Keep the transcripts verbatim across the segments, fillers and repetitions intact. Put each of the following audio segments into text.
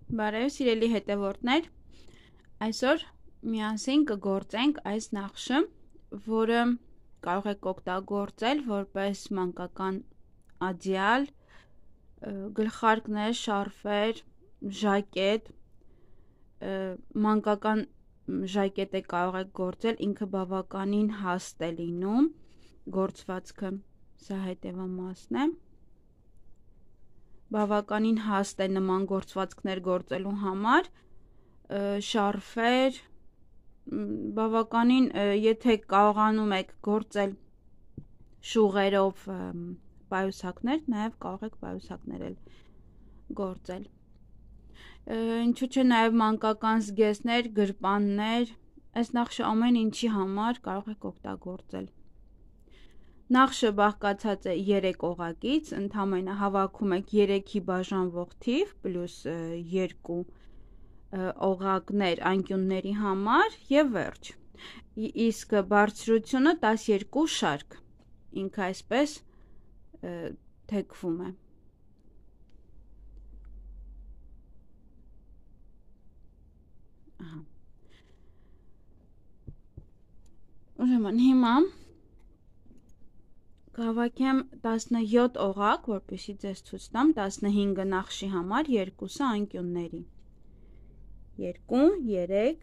Բարև սիրելի հետևորդներ, այսօր միասին կգործենք այս նախշը, որը կարող եք օգտագործել որպես մանկական ադյալ, գլխարկներ, շարֆեր, ժակետ, մանկական ժակետ է կարող եք գործել, ինքը բավականին հաստ է լինում, գործվածքը սա հետևա մասն է, բավականին հաստ է նման գործվածքներ գործելու համար, շարֆեր, բավականին, եթե կարողանում եք գործել շուղերով պայուսակներ, նաև կարող եք պայուսակներ էլ գործել, ինչու՞ չէ նաև մանկական զգեստներ, գրպաններ, այս նախշը ամեն ինչի համար կարող եք օգտագործել։ Նախշը բաղկացած է երեք օղակից, ընդամենը հավաքում եք երեքի բաժանվող թիվ պլյուս երկու օղակներ անկյունների համար եւ վերջ։ Իսկ բարձրությունը տասներկու շարք, ինքը այսպես թեքվում է։ Ուրեմն հիմա կհավաքեմ տասնյոթ օղակ, որպեսզի ձեզ ցույց տամ, տասնհինգ նախշի համար երկուսը անկյունների։ երկու, երեք,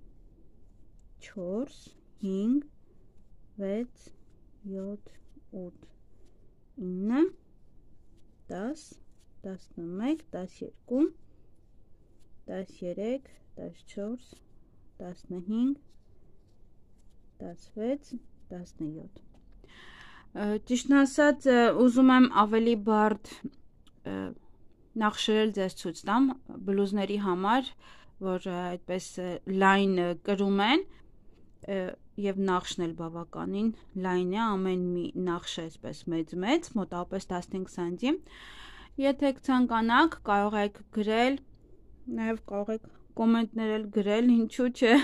չորս, հինգ, վեց, յոթ, ութ, ինը, դաս, տասնմեկ, տասներկու, տասներեք, տասնչորս, տասնհինգ, տասվեց, տասնյոթ։ Ճիշտն ասած, ուզում եմ ավելի բարդ նախշերել ձեզ ցույց տամ բլուզների համար, որ այդպես լայն կրում են եւ նախշն էլ բավականին լայն է, ամեն մի նախշ է այսպես մեծ-մեծ, մոտավորապես տասնհինգ սանտիմ։ Եթե ցանկանաք, կարող եք գրել, նաեւ կարող եք կոմենտներ էլ գրել, ինչու՞ չէ։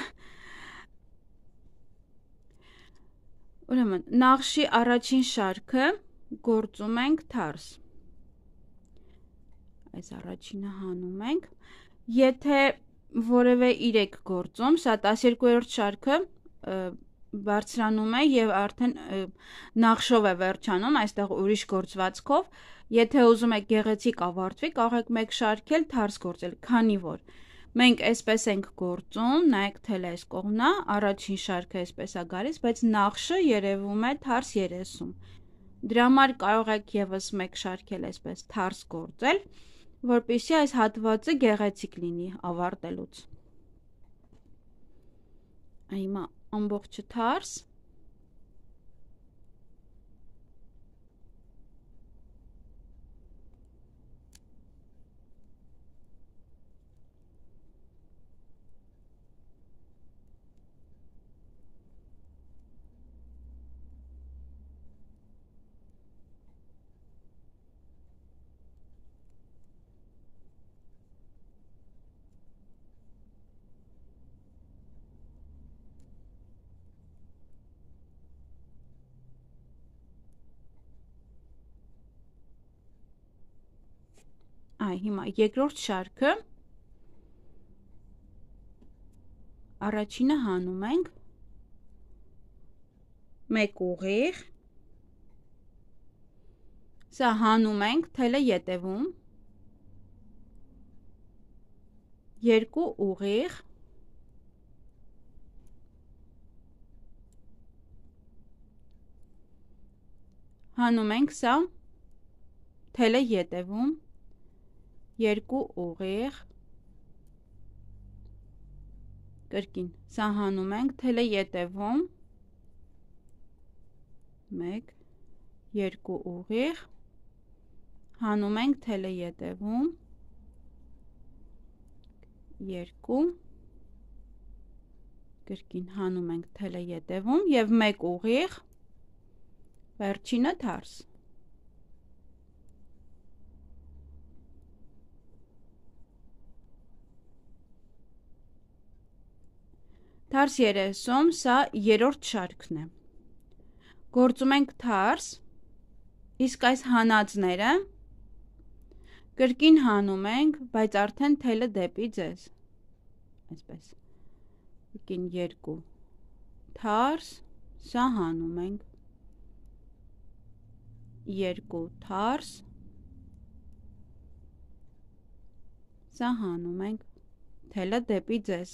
Ուրեմն, նախշի առաջին շարքը գործում ենք թարս, այս առաջինը հանում ենք, եթե որևէ իր եք գործում, սա տասներկուերորդ շարքը բարձրանում է եւ արդեն նախշով է վերջանում, այստեղ ուրիշ գործվածքով, եթե ուզում եք գեղեցիկ ավարտվի, կարող եք մեկ շարքել թարս գործել, քանի որ մենք այսպես ենք գործում, նայեք թելը այս կողմն է, առաջին շարքը այսպես է գալիս, բայց նախշը երևում է թարս երեսում։ Դրա համար կարող եք եւս մեկ շարքել այսպես թարս գործել, որպեսզի այս հատվածը գեղեցիկ լինի ավարտելուց։ Հիմա ամբողջը թարս։ Այ հիմա երկրորդ շարքը առաջինը հանում ենք մեկ ուղիղ, սա հանում ենք, թելը ետևում, երկու ուղիղ, հանում ենք սա, թելը ետևում, երկու ուղիղ, կրկին, սա հանում ենք, թելը ետևում, մեկ, երկու ուղիղ, հանում ենք, թելը ետևում, երկու, կրկին հանում ենք, թելը ետևում եւ մեկ ուղիղ, վերջինը թարս։ Թարս երեսում, սա երրորդ շարքն է։ Գործում ենք թարս, իսկ այս հանածները Կրկին հանում ենք, բայց արդեն թելը դեպի ձեզ, այսպես, կրկին երկու թարս, սա հանում ենք, երկու թարս, սա հանում ենք, թելը դեպի ձեզ,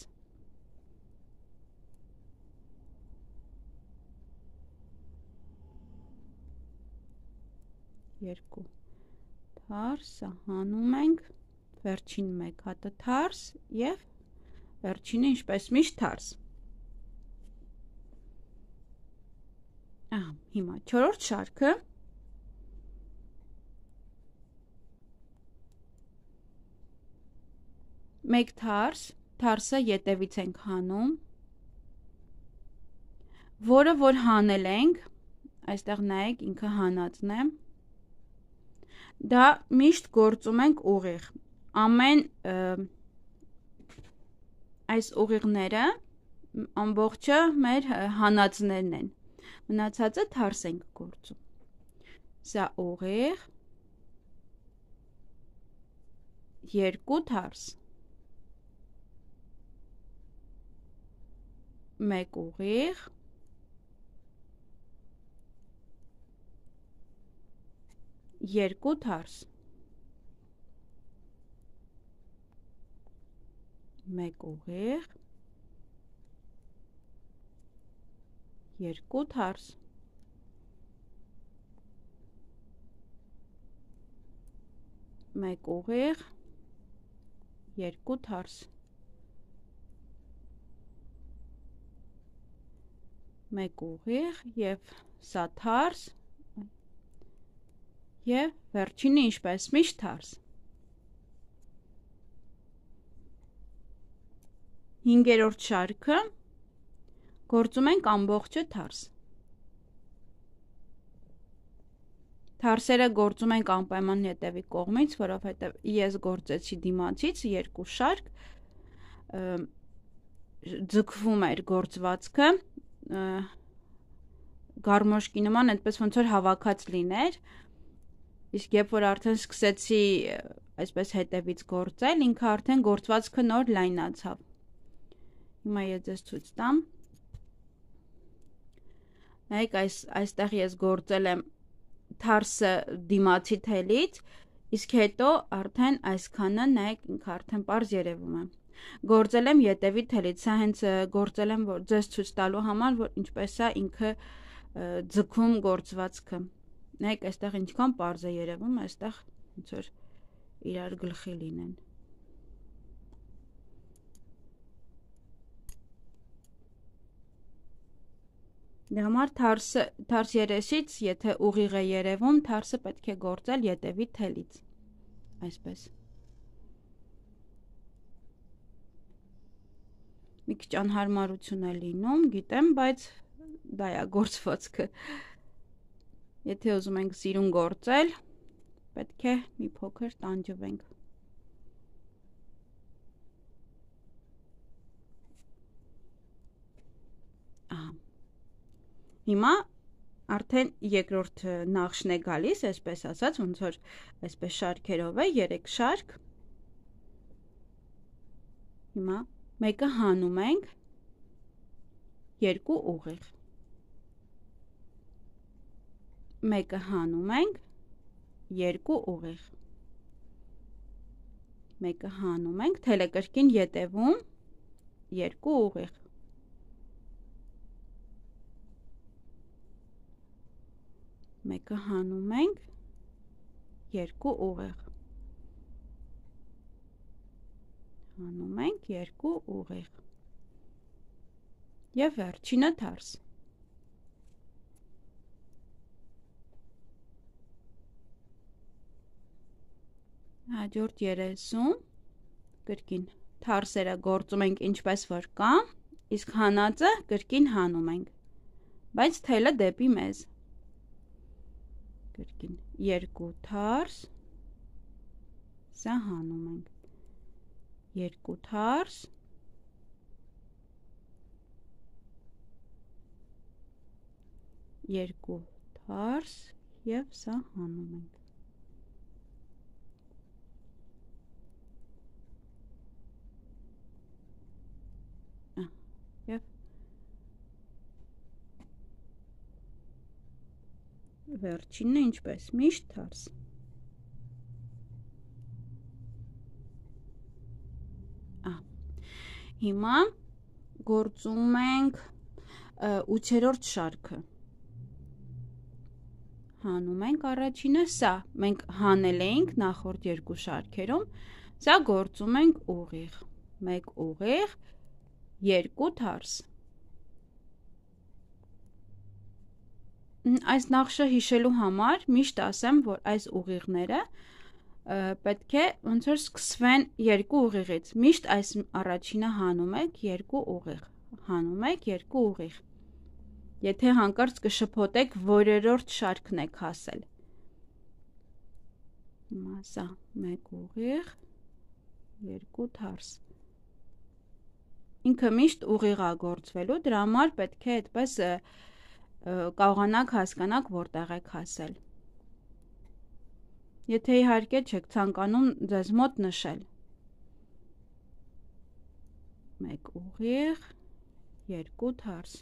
երկու թարս, սա հանում ենք, վերջին մեկ հատը թարս և վերջինը ինչպես միշտ թարս։ Ահա, հիմա չորրորդ շարքը մեկ թարս, թարսը ետևից ենք հանում, որը որ հանել ենք, այստեղ նայեք ինքը հանածն է, դա միշտ գործում ենք ուղիղ, ամեն այս ուղիղները ամբողջը մեր հանածներն են, մնացածը թարս ենք գործում, սա ուղիղ, երկու թարս, մեկ ուղիղ, երկու թարս, մեկ ուղիղ, երկու թարս, մեկ ուղիղ, երկու թարս, մեկ ուղիղ և սա թարս և վերջինը ինչպես միշտ թարս։ Հինգերորդ շարքը գործում ենք ամբողջը թարս։ Թարսերը գործում ենք անպայման հետևի կողմից, որովհետև ես գործեցի դիմացից երկու շարք, ձգվում էր գործվածքը, գարմոշկի նման այդպես ոնց որ հավաքած լիներ, իսկ երբ որ արդեն սկսեցի այսպես հետևից գործել, ինքը արդեն գործվածքը նոր լայնացավ։ Հիմա ես ձեզ ցույց տամ։ Նայեք, այս այստեղ ես գործել եմ թարսը դիմացի թելից, իսկ հետո արդեն այսքանը, նայեք, ինքը արդեն պարզ երևում է։ Գործել եմ ետևի թելից, սա հենց գործել եմ որ ձեզ ցույց տալու համար, որ ինչպես է ինքը ձգում գործվածքը։ Նայեք, այստեղ ինչքան պարզ է երևում, այստեղ ոնց որ իրար գլխի լինեն։ Դրա համար թարսը, թարս երեսից, եթե ուղիղ է երևում, թարսը պետք է գործել ետևի թելից, այսպես։ Մի քիչ անհարմարություն է լինում, գիտեմ, բայց դա է գործվածքը։ Եթե ուզում ենք սիրուն գործել, պետք է մի փոքր տանջվենք։ Ահա։ Հիմա արդեն երկրորդ նախշն է գալիս, այսպես ասած, ոնց որ այսպես շարքերով է, երեք շարք։ Հիմա մեկը հանում ենք, երկու ուղիղ, մեկը հանում ենք, երկու ուղիղ, մեկը հանում ենք, թելը կրկին ետևում, երկու ուղիղ, մեկը հանում ենք, երկու ուղիղ, հանում ենք, երկու ուղիղ և վերջինը թարս։ Հաջորդ երեսում կրկին թարսերը գործում ենք ինչպես որ կա, իսկ հանածը կրկին հանում ենք, բայց թելը դեպի մեզ։ Կրկին երկու թարս, սա հանում ենք, երկու թարս, երկու թարս և սա հանում ենք։ վերջինը ինչպես միշտ թարս։ Հիմա գործում ենք ութերորդ շարքը։ Հանում ենք առաջինը, սա մենք հանել էինք նախորդ երկու շարքերում, սա գործում ենք ուղիղ, մեկ ուղիղ, երկու թարս։ Այս նախշը հիշելու համար միշտ ասեմ, որ այս ուղիղները պետք է ոնց որ սկսվեն երկու ուղիղից, միշտ այս առաջինը հանում եք երկու ուղիղ, հանում եք երկու ուղիղ։ Եթե հանկարծ կշփոթեք, որերորդ շարքն եք հասել։ Հիմա սա մեկ ուղիղ, երկու թարս։ Ինքը միշտ ուղիղ է գործվելու, դրա համար պետք է այդպես կարողանաք հասկանաք որտեղ եք հասել։ Եթե իհարկե չեք ցանկանում ձեզ մոտ նշել։ Մեկ ուղիղ, երկու թարս։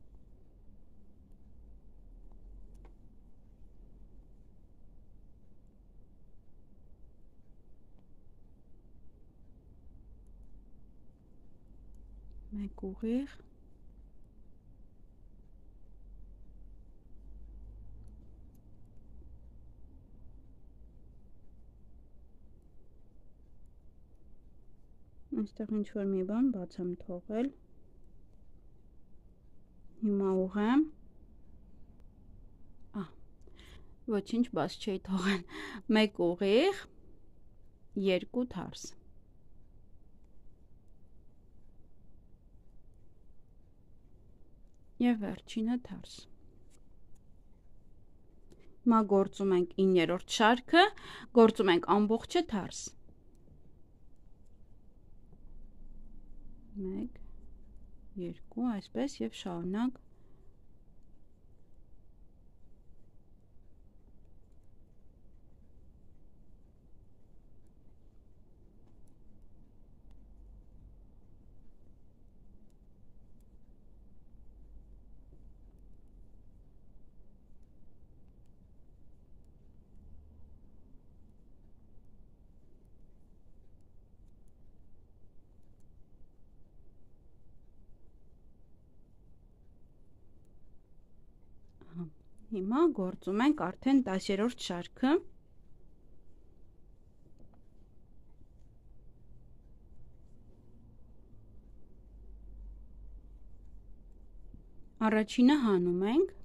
Մեկ ուղիղ, այստեղ ինչ-որ մի բան բաց եմ թողել, հիմա ուղեմ, ոչինչ բաց չէի թողել, մեկ ուղիղ, երկու թարս։ Եվ վերջինը թարս։ Հիմա գործում ենք իններորդ շարքը, գործում ենք ամբողջը թարս։ Մեկ, երկու, այսպես և շարունակ։ Հիմա գործում ենք արդեն տասներորդ շարքը։ Առաջինը հանում ենք,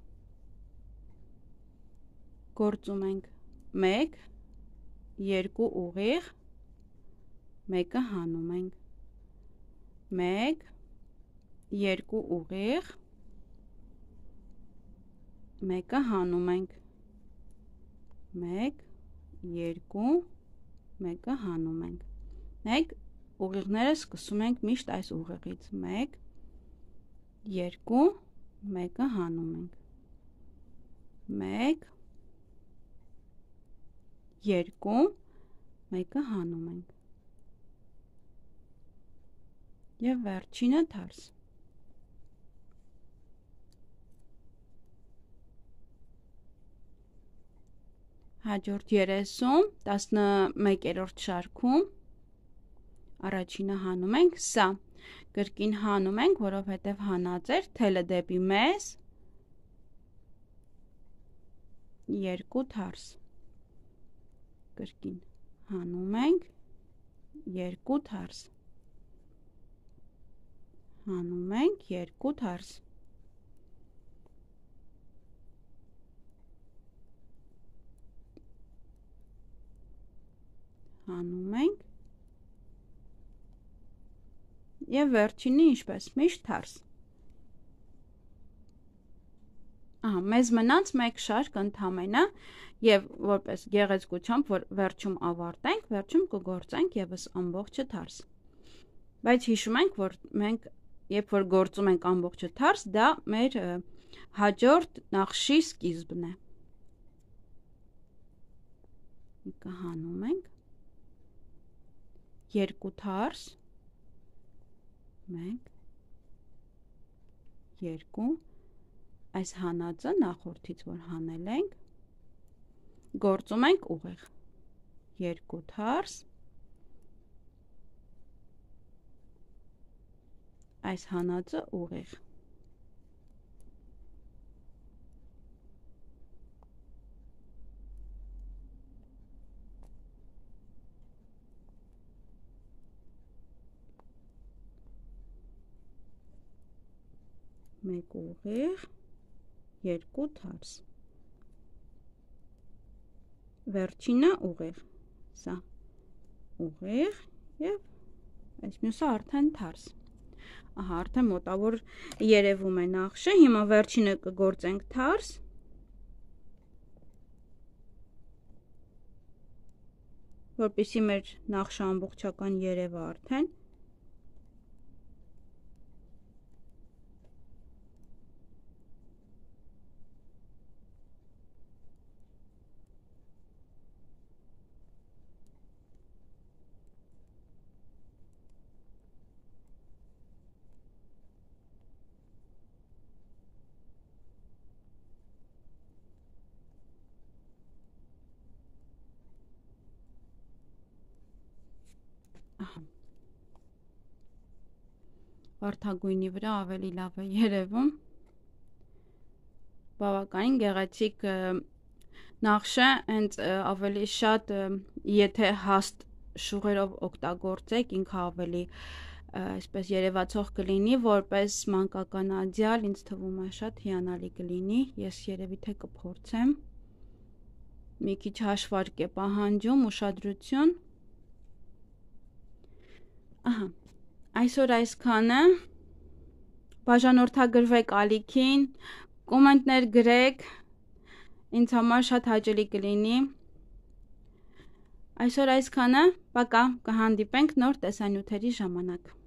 գործում ենք մեկ, երկու ուղիղ, մեկը հանում ենք, մեկ, երկու ուղիղ, մեկը հանում ենք, մեկ, երկու, մեկը հանում ենք, նայեք ուղիղները սկսում ենք միշտ այս ուղիղից, մեկ, երկու, մեկը հանում ենք, մեկ, երկու, մեկը հանում ենք, և վերջինը թարս։ Հաջորդ երեսում, տասնմեկերորդ շարքում, առաջինը հանում ենք, սա կրկին հանում ենք, որովհետև հանած էր, թելը դեպի մեզ, երկու թարս, կրկին հանում ենք, երկու թարս, հանում ենք, երկու թարս, հանում ենք, և վերջինը ինչպես միշտ թարս։ Ահա, մեզ մնաց մեկ շարք ընդամենը և որպես գեղեցկությամբ, որ վերջում ավարտենք, վերջում կգործենք ևս ամբողջը թարս։ Բայց հիշում ենք, որ մենք երբ որ գործում ենք ամբողջը թարս, դա մեր հաջորդ նախշի սկիզբն է։ Կհանում ենք, երկու թարս, մեկ, երկու, այս հանածը նախորդից որ հանել ենք, գործում ենք ուղիղ, երկու թարս, այս հանածը ուղիղ, մեկ ուղիղ, երկու թարս, վերջինը ուղիղ, սա ուղիղ և այս մյուսը արդեն թարս, ահա արդեն մոտավոր երևում է նախշը, հիմա վերջինը կգործենք թարս, որպեսզի մեր նախշը ամբողջական երևա արդեն, վարդագույնի վրա ավելի լավ է երևում, բավականին գեղեցիկ նախշը, հենց ավելի շատ եթե հաստ շուղերով օգտագործեք, ինքը ավելի այսպես երևացող կլինի, որպես մանկական ադյալ, ինձ թվում է շատ հիանալի կլինի, ես երևի թե կփորձեմ, մի քիչ հաշվարկ է պահանջում, ուշադրություն, ահա, այսօր այսքանը, բաժանորդագրվեք ալիքին, կոմենտներ գրեք, ինձ համար շատ հաճելի կլինի, այսօր այսքանը, պակա, կհանդիպենք նոր տեսանյութերի ժամանակ։